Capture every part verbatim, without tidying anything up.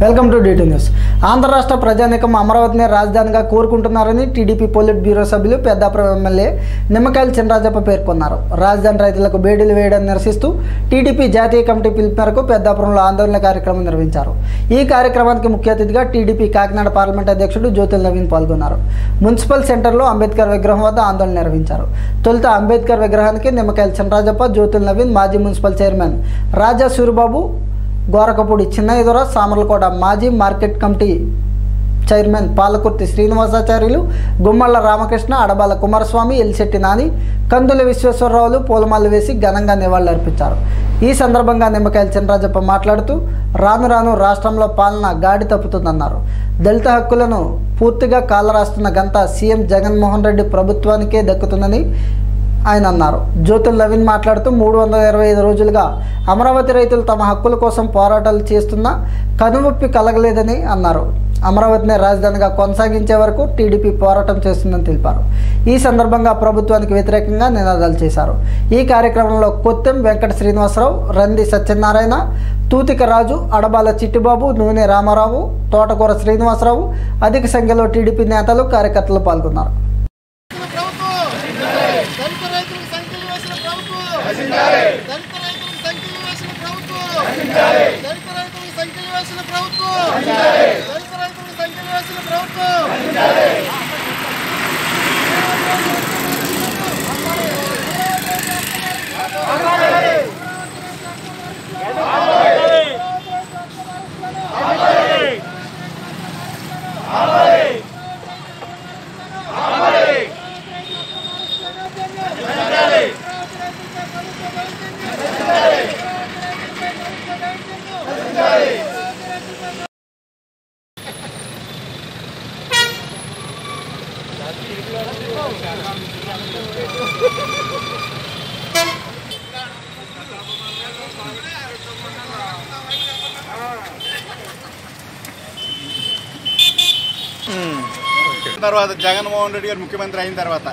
Welcome to DT news. Andhra రాష్ట్ర ప్రజానీకం అమరావతిని రాజధానిగా కోరుకుంటున్నారని టీడీపీ పొలిట్ బ్యూరో సభ్యులు పెద్దాపురం ఎమ్మెల్యే నిమ్మకాయల చినరాజప్ప పేర్కొన్నారు. రాజధాని రైతులకు బేడీలు వేయడాన్ని నిరసిస్తూ టీడీపీ జాతీయ కమిటీ పిలుపు మేరకు పెద్దాపురంలో ఆందోళన కార్యక్రమం నిర్వహించారు. ఈ కార్యక్రమానికి ముఖ్య అతిథిగా టీడీపీ కాకినాడ పార్లమెంట్ అధ్యక్షుడు జ్యోతుల్ నవీన్ పాల్గొన్నారు. మున్సిపల్ సెంటర్లో అంబేద్కర్ విగ్రహం వద్ద ఆందోళన నిర్వహించారు. తొలుత అంబేద్కర్ విగ్రహానికి నిమ్మకాయల చినరాజప్ప, జ్యోతుల్ నవీన్, మాజీ మున్సిపల్ చైర్మన్ రాజా సూరిబాబు, గోరకపూడి చిన్నయ్యదొర, సామర్లకోట మాజీ market committee chairman Palakurthi Srinivasacharyulu, Gummalla Ramakrishna, Adabala Kumaraswamy, Elsetti Nani, Kandula విశ్వేశ్వరరావులు పూలమాలలు వేసి ఘనంగా నివాళులర్పించారు. ఈ సందర్భంగా నిమ్మకాయల చినరాజప్ప మాట్లాడుతూ రాను రాను రాష్ట్రంలో పాలన గాడి తప్పుతుందన్నారు. దళిత హక్కులను పూర్తిగా కాలరాస్తున్న ఘనత సీఎం జగన్మోహన్ రెడ్డి ప్రభుత్వానికే దక్కుతుందని ఆయన అన్నారు. జ్యోతుల్ నవీన్ మాట్లాడుతూ మూడు వందల ఇరవై ఐదు రోజులుగా అమరావతి రైతులు తమ హక్కుల కోసం పోరాటాలు చేస్తున్నా కనువిప్పి కలగలేదని అన్నారు. అమరావతిని రాజధానిగా కొనసాగించే వరకు టీడీపీ పోరాటం చేస్తుందని తెలిపారు. ఈ సందర్భంగా ప్రభుత్వానికి వ్యతిరేకంగా నినాదాలు చేశారు. ఈ కార్యక్రమంలో కొత్తెం వెంకట శ్రీనివాసరావు, రంది సత్యనారాయణ, తూతిక రాజు, అడబాల చిట్టిబాబు, నూనె రామారావు, తోటకూర శ్రీనివాసరావు, అధిక సంఖ్యలో టీడీపీ నేతలు, కార్యకర్తలు పాల్గొన్నారు. తర్వాత జగన్మోహన్ రెడ్డి గారు ముఖ్యమంత్రి అయిన తర్వాత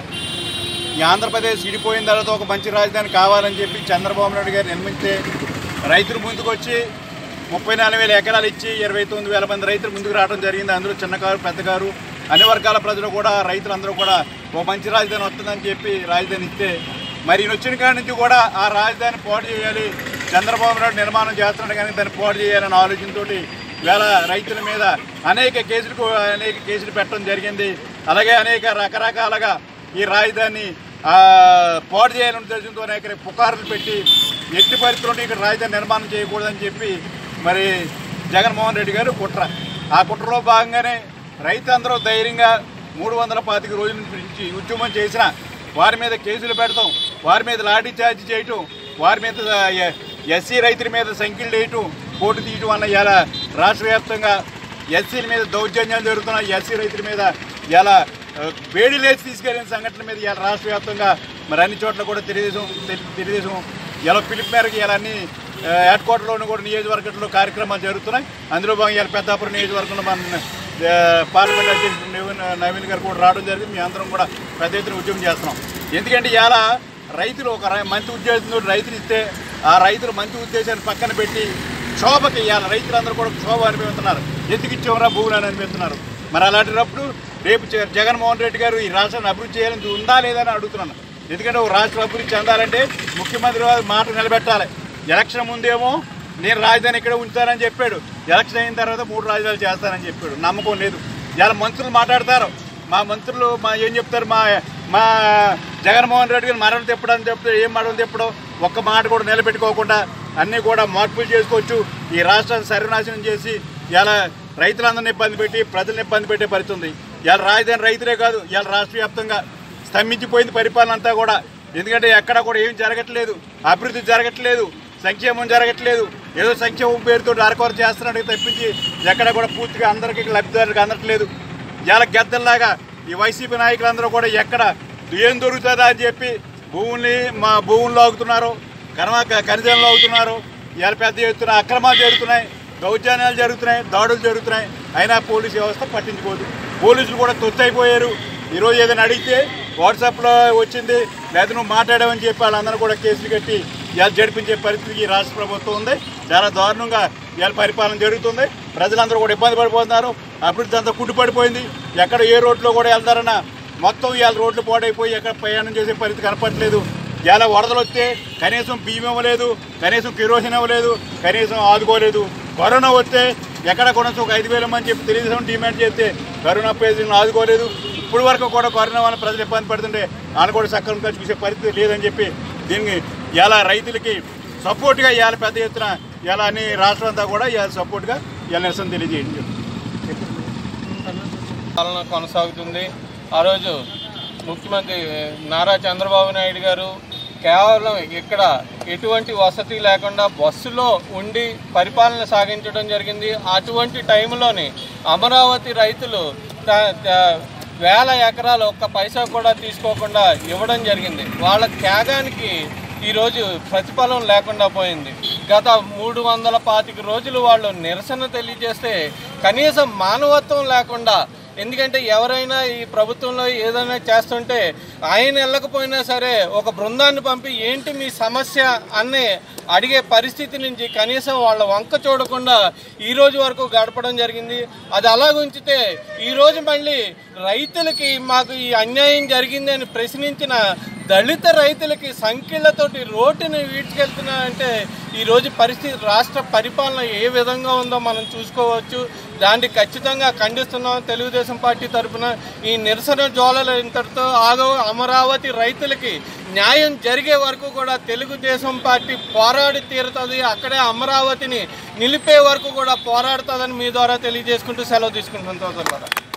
ఈ ఆంధ్రప్రదేశ్ విడిపోయిన తర్వాత ఒక మంచి రాజధాని కావాలని చెప్పి చంద్రబాబు నాయుడు గారు నిర్మించే రైతులు ముందుకు వచ్చి ముప్పై నాలుగు వేల ఎకరాలు ఇచ్చి ఇరవై తొమ్మిది వేల మంది రైతులు ముందుకు రావడం జరిగింది. అందులో చిన్నకారు, పెద్దకారు అన్ని వర్గాల ప్రజలు కూడా, రైతులందరూ కూడా ఒక మంచి రాజధాని వస్తుందని చెప్పి రాజధాని ఇస్తే మరి వచ్చిన కాడి నుంచి కూడా ఆ రాజధాని పాడు చేయాలి, చంద్రబాబు నాయుడు నిర్మాణం చేస్తున్నాడు కానీ దాన్ని పాడు చేయాలనే ఆలోచనతో వేళ రైతుల మీద అనేక కేసులు అనేక కేసులు పెట్టడం జరిగింది. అలాగే అనేక రకరకాలుగా ఈ రాజధాని పాడు చేయాలని ఉద్దేశంతో అనేక పుకార్లు పెట్టి ఎట్టి పరిస్థితుల్లో ఇక్కడ రాజధాని నిర్మాణం చేయకూడదని చెప్పి మరి జగన్మోహన్ రెడ్డి గారు కుట్ర. ఆ కుట్రలో భాగంగానే రైతులందరూ ధైర్యంగా మూడు వందల పాతిక రోజుల నుంచి ఉద్యమం చేసిన వారి మీద కేసులు పెడతాం, వారి మీద లాఠీ చార్జ్ చేయటం, వారి మీద ఎస్సీ రైతుల మీద సంఖ్యలు వేయటం, కోర్టు తీయటం అన్న ఇలా రాష్ట్ర వ్యాప్తంగా ఎస్సీల మీద దౌర్జన్యాలు జరుగుతున్నాయి. ఎస్సీ రైతుల మీద ఇలా వేడిలేసి తీసుకెళ్లిన సంఘటనల మీద ఇలా రాష్ట్ర వ్యాప్తంగా మరి అన్ని చోట్ల కూడా తెలుగుదేశం తెలుగుదేశం ఇలా పిలుపు మేరకు ఇలా అన్ని హెడ్ క్వార్టర్లోనూ కూడా నియోజకవర్గంలో కార్యక్రమాలు జరుగుతున్నాయి. అందులో భాగంగా ఇలా పెద్దాపురం నియోజకవర్గంలో మన పార్లమెంట్ అధ్యక్షుడు నవీన్ నవీన్ గారు కూడా రావడం జరిగింది. మీ అందరం కూడా పెద్ద ఎత్తున ఉద్యమం చేస్తున్నాం. ఎందుకంటే ఇలా రైతులు ఒక మంచి ఉద్దేశంతో రైతులు ఇస్తే ఆ రైతులు మంచి ఉద్దేశాన్ని పక్కన పెట్టి క్షోభకి ఇవాళ రైతులందరూ కూడా క్షోభ అనిపిస్తున్నారు. ఎందుకు ఇచ్చేవరా భూములు అని అనిపిస్తున్నారు. మరి అలాంటినప్పుడు రేపు జగన్మోహన్ రెడ్డి గారు ఈ రాష్ట్రాన్ని అభివృద్ధి చేయాలని ఉందా లేదని అడుగుతున్నాను. ఎందుకంటే ఒక రాష్ట్రం అభివృద్ధి చెందాలంటే ముఖ్యమంత్రి మాట నిలబెట్టాలి. ఎలక్షన్ ముందేమో నేను రాజధాని ఇక్కడ ఉంచుతానని చెప్పాడు, ఎలక్షన్ అయిన తర్వాత మూడు రాజధానులు చేస్తానని చెప్పాడు. నమ్మకం లేదు. ఇలా మంత్రులు మాట్లాడతారు, మా మంత్రులు మా ఏం చెప్తారు, మా మా జగన్మోహన్ రెడ్డి గారు మరణం తెప్పడని చెప్తే ఏం మరణం తెప్పడో ఒక్క మాట కూడా నిలబెట్టుకోకుండా అన్నీ కూడా మార్పులు చేసుకోవచ్చు. ఈ రాష్ట్రాన్ని సర్వనాశనం చేసి ఇలా రైతులందరినీ ఇబ్బంది పెట్టి ప్రజలను ఇబ్బంది పెట్టే పరిస్థితి ఉంది. ఇలా రాజధాని రైతులే కాదు, ఇలా రాష్ట్ర వ్యాప్తంగా స్తంభించిపోయింది పరిపాలన అంతా కూడా. ఎందుకంటే ఎక్కడ కూడా ఏం జరగట్లేదు, అభివృద్ధి జరగట్లేదు, సంక్షేమం జరగట్లేదు. ఏదో సంక్షేమం పేరుతో రికవర్ చేస్తున్నాడు తప్పించి ఎక్కడ కూడా పూర్తిగా అందరికీ లబ్ధిదారులకు అందట్లేదు. ఇలా గద్దల్లాగా ఈ వైసీపీ నాయకులందరూ కూడా ఎక్కడ ఏం దొరుకుతుందా అని చెప్పి భూముల్ని మా భూముల్లో ఆగుతున్నారు, కర్మ ఖనిజంలో అవుతున్నారు. ఇలా పెద్ద ఎత్తున అక్రమాలు జరుగుతున్నాయి, దౌర్జన్యాలు జరుగుతున్నాయి, దాడులు జరుగుతున్నాయి. అయినా పోలీసు వ్యవస్థ పట్టించుకోదు. పోలీసులు కూడా తొత్తైపోయారు. ఈరోజు ఏదైనా అడిగితే వాట్సాప్లో వచ్చింది లేదా నువ్వు మాట్లాడావని చెప్పి వాళ్ళందరూ కూడా కేసులు కట్టి ఇవాళ జరిపించే పరిస్థితికి రాష్ట్ర ప్రభుత్వం ఉంది. చాలా దారుణంగా ఇవాళ పరిపాలన జరుగుతుంది. ప్రజలందరూ కూడా ఇబ్బంది పడిపోతున్నారు. అభివృద్ధి అంతా కుట్టుపడిపోయింది. ఎక్కడ ఏ రోడ్లో కూడా వెళ్తారన్నా మొత్తం ఇవాళ రోడ్లు పాడైపోయి ఎక్కడ ప్రయాణం చేసే పరిస్థితి కనపట్లేదు. ఇలా వరదలు వస్తే కనీసం బియ్యం ఇవ్వలేదు, కనీసం కిరోసిన్ ఇవ్వలేదు, కనీసం ఆదుకోలేదు. కరోనా వస్తే ఎక్కడ కొనసం ఒక ఐదు వేల మంది చెప్పి తెలుగుదేశం డిమాండ్ చేస్తే కరోనా పేషెంట్లను ఆదుకోలేదు. ఇప్పుడు వరకు కూడా కరోనా వల్ల ప్రజలు ఇబ్బంది పడుతుంటే వాళ్ళు కూడా సక్రమంగా చూసే పరిస్థితి లేదని చెప్పి దీనికి ఇలా రైతులకి సపోర్ట్గా ఇవాళ పెద్ద ఎత్తున ఇలా అన్ని రాష్ట్రం అంతా కూడా ఇవాళ సపోర్ట్గా ఇవాళ నిరసన తెలియజేయండి. పాలన కొనసాగుతుంది. ఆ రోజు ముఖ్యమంత్రి నారా చంద్రబాబు నాయుడు గారు కేవలం ఇక్కడ ఎటువంటి వసతి లేకుండా బస్సులో ఉండి పరిపాలన సాగించడం జరిగింది. అటువంటి టైంలోని అమరావతి రైతులు వేల ఎకరాలు ఒక్క పైసా కూడా తీసుకోకుండా ఇవ్వడం జరిగింది. వాళ్ళ త్యాగానికి ఈరోజు ప్రతిఫలం లేకుండా పోయింది. గత మూడు వందల పాతిక రోజులు వాళ్ళు నిరసన తెలియజేస్తే కనీసం మానవత్వం లేకుండా, ఎందుకంటే ఎవరైనా ఈ ప్రభుత్వంలో ఏదైనా చేస్తుంటే ఆయన వెళ్ళకపోయినా సరే ఒక బృందాన్ని పంపి ఏంటి మీ సమస్య అని అడిగే పరిస్థితి నుంచి కనీసం వాళ్ళ వంక చూడకుండా ఈరోజు వరకు గడపడం జరిగింది. అది అలాగుంచితే ఈరోజు మళ్ళీ రైతులకి మాకు ఈ అన్యాయం జరిగింది అని ప్రశ్నించిన దళిత రైతులకి సంఖ్యలతోటి రోడ్డుని వీడ్చుకెళ్తున్నారంటే ఈరోజు పరిస్థితి రాష్ట్ర పరిపాలన ఏ విధంగా ఉందో మనం చూసుకోవచ్చు. దాన్ని ఖచ్చితంగా ఖండిస్తున్నాం. తెలుగుదేశం పార్టీ తరఫున ఈ నిరసన జ్వాలలు ఇంతటితో ఆగవు. అమరావతి రైతులకి న్యాయం జరిగే వరకు కూడా తెలుగుదేశం పార్టీ పోరాడి తీరుతుంది. అక్కడే అమరావతిని నిలిపే వరకు కూడా పోరాడుతుందని మీ ద్వారా తెలియజేసుకుంటూ సెలవు తీసుకుంటున్నాం.